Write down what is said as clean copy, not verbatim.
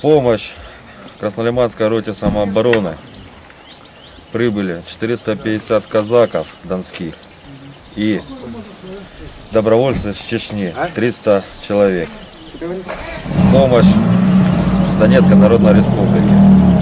помощь Краснолиманской роте самообороны прибыли 450 казаков донских и добровольцы с Чечни 300 человек. Помощь Донецкой Народной Республики.